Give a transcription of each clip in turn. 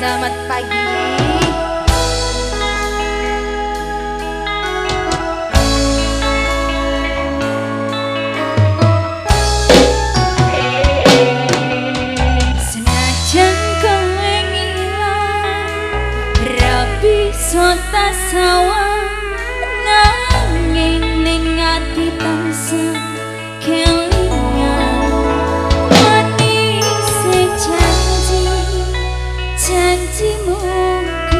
Selamat pagi. Senajan kowe ngilang, rapi sota sawang, nanging ning ati tansah kelingan. Manis janji, janjimu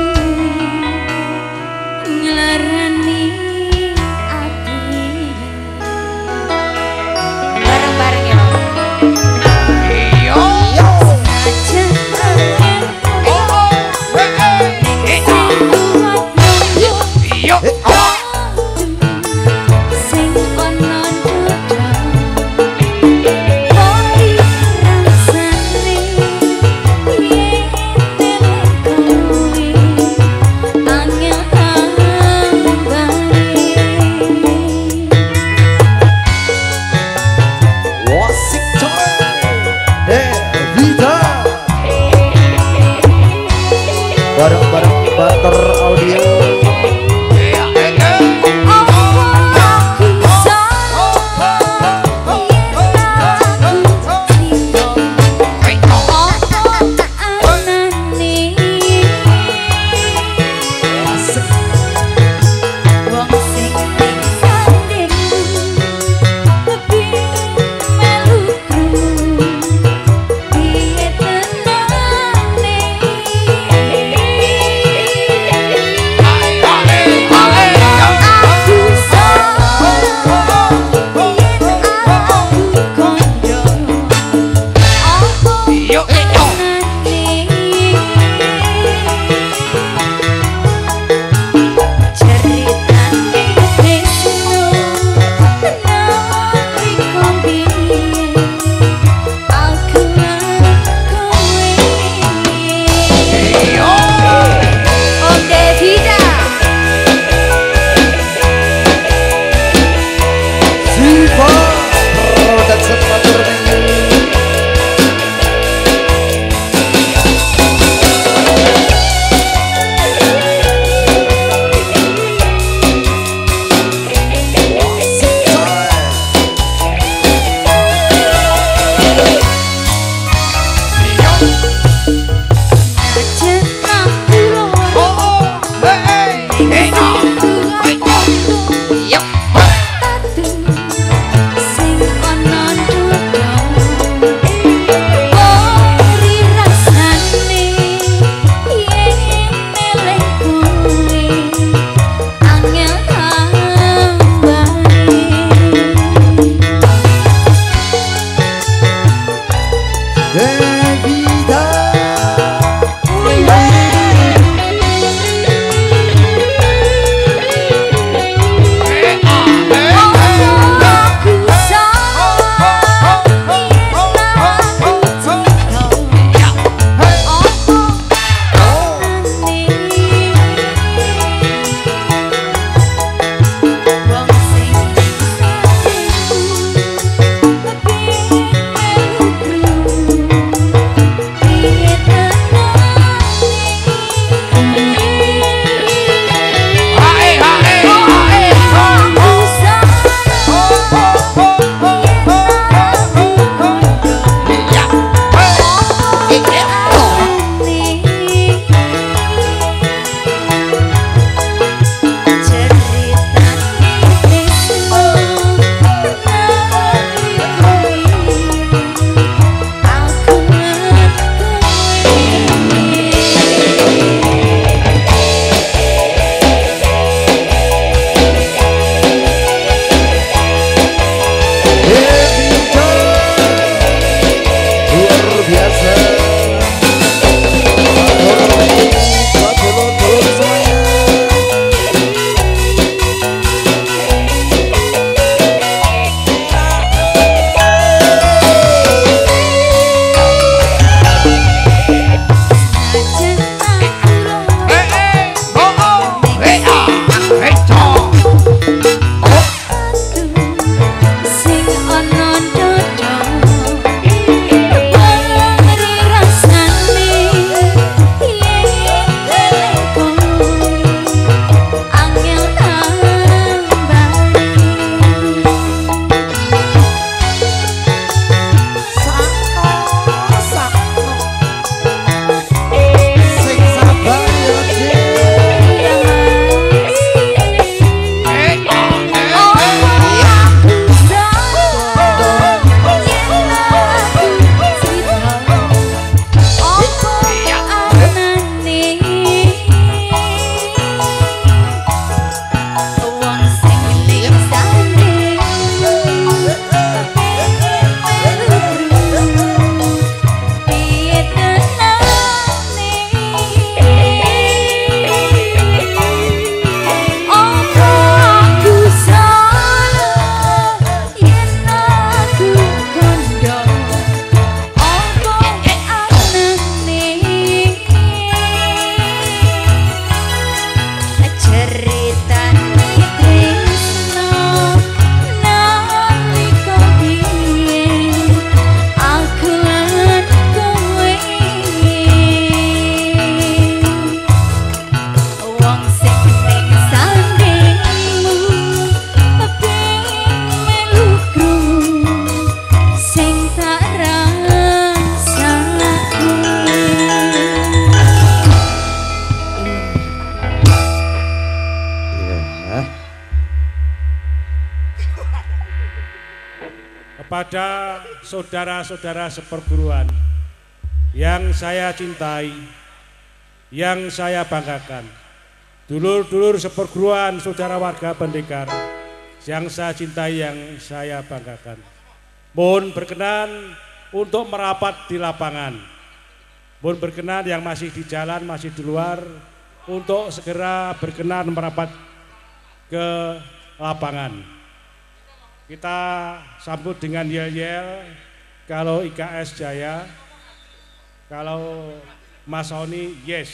kepada saudara-saudara seperguruan yang saya cintai, yang saya banggakan, dulur-dulur seperguruan, saudara warga pendekar yang saya cintai, yang saya banggakan. Mohon berkenan untuk merapat di lapangan. Mohon berkenan yang masih di jalan, masih di luar, untuk segera berkenan merapat ke lapangan. Kita sambut dengan yel-yel. Kalau IKS Jaya, kalau Mas Sony, yes.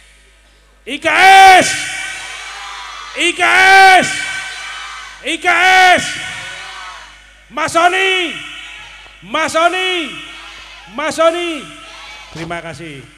IKS! IKS! IKS! Mas Sony! Mas Sony! Mas Sony! Terima kasih.